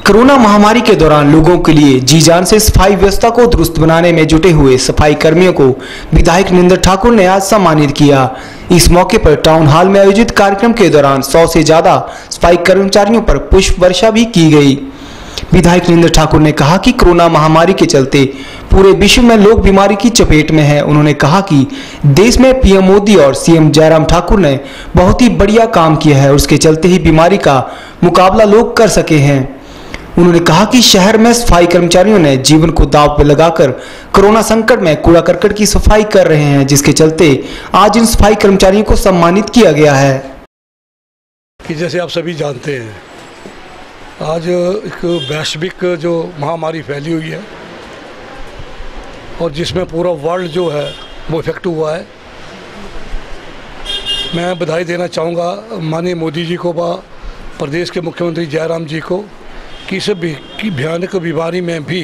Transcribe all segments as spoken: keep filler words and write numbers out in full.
Corona महामारी के दौरान लोगों के लिए जी जान से सफाई व्यवस्था को दुरुस्त बनाने में जुटे हुए सफाई कर्मियों को विधायक नरेंद्र ठाकुर ने आज सम्मानित किया। इस मौके पर टाउन हॉल में आयोजित कार्यक्रम के दौरान सौ से ज्यादा सफाई कर्मचारियों पर पुष्प वर्षा भी की गई। विधायक नरेंद्र ठाकुर ने कहा कि कोरोना महामारी के चलते पूरे विश्व में लोग बीमारी की चपेट में हैं। उन्होंने कहा कि देश में पीएम मोदी और सीएम जयराम ठाकुर ने बहुत ही बढ़िया काम किया है, उसके चलते ही बीमारी का मुकाबला लोग कर सके हैं। उन्होंने कहा कि शहर में सफाई कर्मचारियों ने जीवन को दांव पर लगाकर कोरोना संकट में कूड़ा करकट की सफाई कर रहे हैं, जिसके चलते आज इन सफाई कर्मचारियों को सम्मानित किया गया है। कि जैसे आप सभी जानते हैं, आज एक वैश्विक जो महामारी फैली हुई है और जिसमें पूरा वर्ल्ड जो है वो इफेक्ट हुआ है। मैं बधाई देना चाहूँगा माननीय मोदी जी को व प्रदेश के मुख्यमंत्री जयराम जी को कि इस की भयानक बीमारी में भी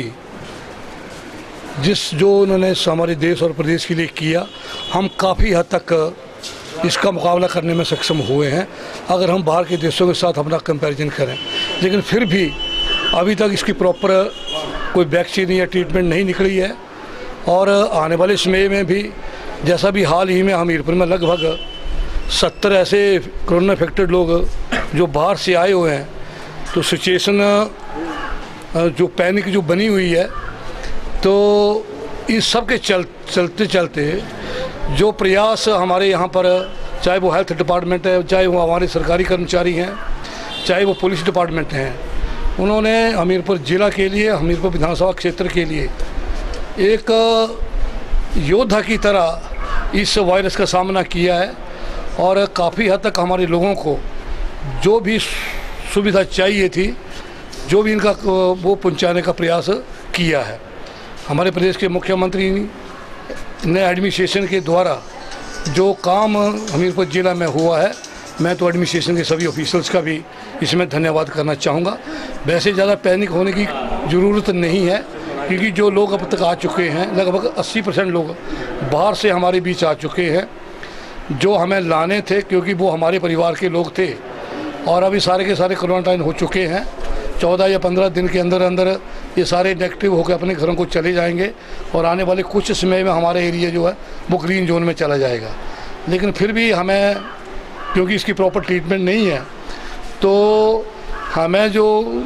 जिस जो उन्होंने हमारे देश और प्रदेश के लिए किया, हम काफ़ी हद तक इसका मुकाबला करने में सक्षम हुए हैं अगर हम बाहर के देशों के साथ अपना कंपैरिजन करें। लेकिन फिर भी अभी तक इसकी प्रॉपर कोई वैक्सीन या ट्रीटमेंट नहीं निकली है और आने वाले समय में भी, जैसा भी हाल ही में हमीरपुर में लगभग सत्तर ऐसे कोरोना इफेक्टेड लोग जो बाहर से आए हुए हैं, तो सिचुएशन जो पैनिक जो बनी हुई है, तो इस सब के चल चलते चलते जो प्रयास हमारे यहाँ पर, चाहे वो हेल्थ डिपार्टमेंट है, चाहे वो हमारे सरकारी कर्मचारी हैं, चाहे वो पुलिस डिपार्टमेंट हैं, उन्होंने हमीरपुर ज़िला के लिए, हमीरपुर विधानसभा क्षेत्र के लिए एक योद्धा की तरह इस वायरस का सामना किया है और काफ़ी हद तक हमारे लोगों को जो भी सुविधा चाहिए थी, जो भी इनका वो पहुंचाने का प्रयास किया है। हमारे प्रदेश के मुख्यमंत्री ने एडमिनिस्ट्रेशन के द्वारा जो काम हमीरपुर ज़िला में हुआ है, मैं तो एडमिनिस्ट्रेशन के सभी ऑफिसर्स का भी इसमें धन्यवाद करना चाहूँगा। वैसे ज़्यादा पैनिक होने की ज़रूरत नहीं है, क्योंकि जो लोग अब तक आ चुके हैं, लगभग अस्सी परसेंट लोग बाहर से हमारे बीच आ चुके हैं, जो हमें लाने थे क्योंकि वो हमारे परिवार के लोग थे और अभी सारे के सारे क्वारंटाइन हो चुके हैं। चौदह या पंद्रह दिन के अंदर अंदर ये सारे नेगेटिव होकर अपने घरों को चले जाएंगे और आने वाले कुछ समय में हमारा एरिया जो है वो ग्रीन जोन में चला जाएगा। लेकिन फिर भी हमें, क्योंकि इसकी प्रॉपर ट्रीटमेंट नहीं है, तो हमें जो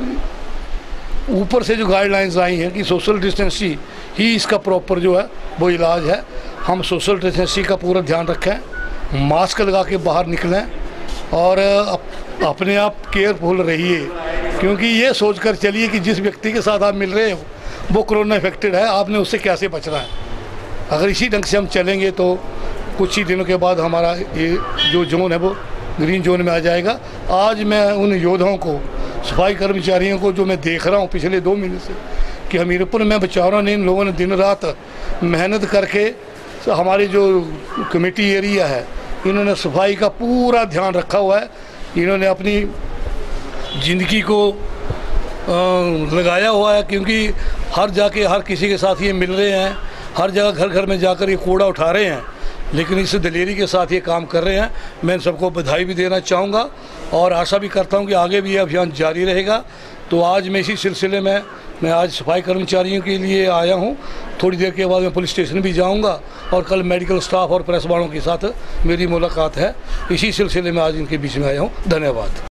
ऊपर से जो गाइडलाइंस आई हैं कि सोशल डिस्टेंसिंग ही इसका प्रॉपर जो है वो इलाज है। हम सोशल डिस्टेंसिंग का पूरा ध्यान रखें, मास्क लगा के बाहर निकलें और अपने आप केयरफुल रहिए, क्योंकि ये सोचकर चलिए कि जिस व्यक्ति के साथ आप मिल रहे हैं वो कोरोना इफेक्टेड है, आपने उससे कैसे बचना है। अगर इसी ढंग से हम चलेंगे तो कुछ ही दिनों के बाद हमारा ये जो जोन है वो ग्रीन जोन में आ जाएगा। आज मैं उन योद्धाओं को, सफाई कर्मचारियों को, जो मैं देख रहा हूँ पिछले दो महीने से कि हमीरपुर में बेचारों ने, इन लोगों ने दिन रात मेहनत करके हमारी जो कमेटी एरिया है, इन्होंने सफाई का पूरा ध्यान रखा हुआ है। इन्होंने अपनी ज़िंदगी को लगाया हुआ है, क्योंकि हर जाके हर किसी के साथ ये मिल रहे हैं, हर जगह घर घर में जाकर ये कूड़ा उठा रहे हैं, लेकिन इस दिलेरी के साथ ये काम कर रहे हैं। मैं सबको बधाई भी देना चाहूँगा और आशा भी करता हूँ कि आगे भी ये अभियान जारी रहेगा। तो आज मैं इसी सिलसिले में मैं आज सफाई कर्मचारियों के लिए आया हूँ। थोड़ी देर के बाद मैं पुलिस स्टेशन भी जाऊँगा और कल मेडिकल स्टाफ और प्रेस वालों के साथ मेरी मुलाकात है। इसी सिलसिले में आज इनके बीच में आया हूँ। धन्यवाद।